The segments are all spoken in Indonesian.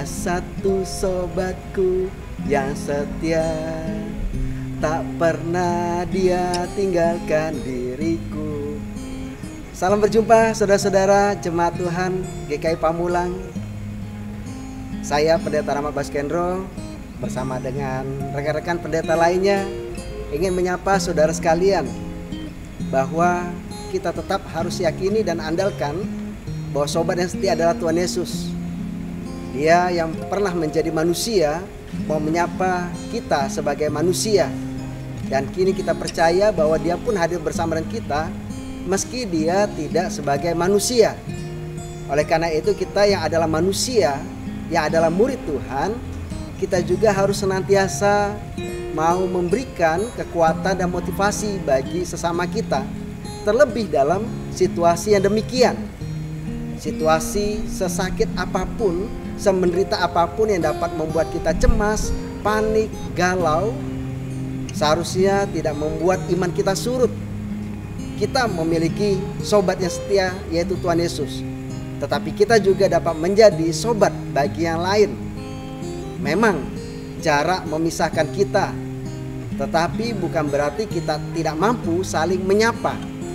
Ada satu sobatku yang setia, tak pernah dia tinggalkan diriku. Salam berjumpa saudara-saudara jemaat Tuhan GKI Pamulang. Saya Pendeta Rahmat Baskendro bersama dengan rekan-rekan pendeta lainnya ingin menyapa saudara sekalian bahwa kita tetap harus yakini dan andalkan bahwa sobat yang setia adalah Tuhan Yesus. Dia yang pernah menjadi manusia mau menyapa kita sebagai manusia. Dan kini kita percaya bahwa dia pun hadir bersama dengan kita meski dia tidak sebagai manusia. Oleh karena itu kita yang adalah manusia, yang adalah murid Tuhan, kita juga harus senantiasa mau memberikan kekuatan dan motivasi bagi sesama kita. Terlebih dalam situasi yang demikian. Situasi sesakit apapun, semenderita apapun yang dapat membuat kita cemas, panik, galau, seharusnya tidak membuat iman kita surut. Kita memiliki sobat yang setia, yaitu Tuhan Yesus. Tetapi kita juga dapat menjadi sobat bagi yang lain. Memang jarak memisahkan kita, tetapi bukan berarti kita tidak mampu saling menyapa.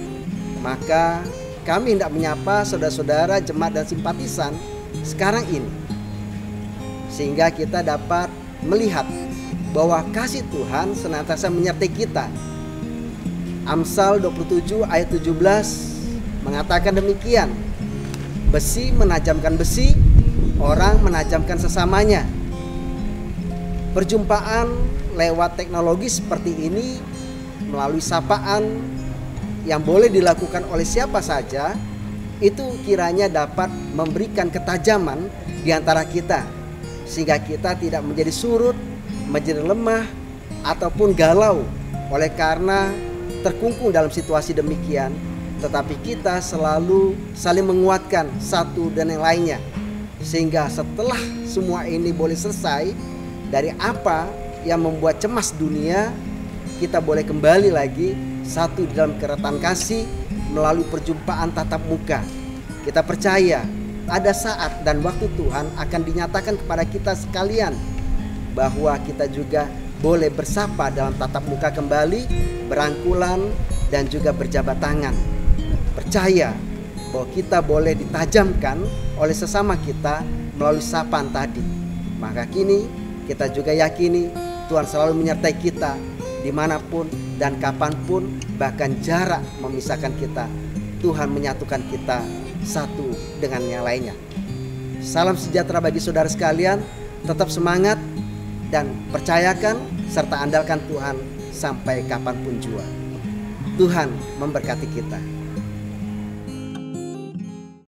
Maka kami hendak menyapa saudara-saudara jemaat dan simpatisan sekarang ini, sehingga kita dapat melihat bahwa kasih Tuhan senantiasa menyertai kita. Amsal 27 ayat 17 mengatakan demikian. Besi menajamkan besi, orang menajamkan sesamanya. Perjumpaan lewat teknologi seperti ini melalui sapaan yang boleh dilakukan oleh siapa saja, itu kiranya dapat memberikan ketajaman di antara kita, sehingga kita tidak menjadi surut, menjadi lemah, ataupun galau oleh karena terkungkung dalam situasi demikian. Tetapi kita selalu saling menguatkan satu dan yang lainnya, sehingga setelah semua ini boleh selesai dari apa yang membuat cemas dunia, kita boleh kembali lagi satu di dalam keratan kasih melalui perjumpaan tatap muka. Kita percaya ada saat dan waktu Tuhan akan dinyatakan kepada kita sekalian bahwa kita juga boleh bersapa dalam tatap muka kembali, berangkulan dan juga berjabat tangan. Percaya bahwa kita boleh ditajamkan oleh sesama kita melalui sapaan tadi. Maka kini kita juga yakini Tuhan selalu menyertai kita dimanapun dan kapanpun, bahkan jarak memisahkan kita, Tuhan menyatukan kita satu dengan yang lainnya. Salam sejahtera bagi saudara sekalian, tetap semangat dan percayakan serta andalkan Tuhan sampai kapanpun jua. Tuhan memberkati kita.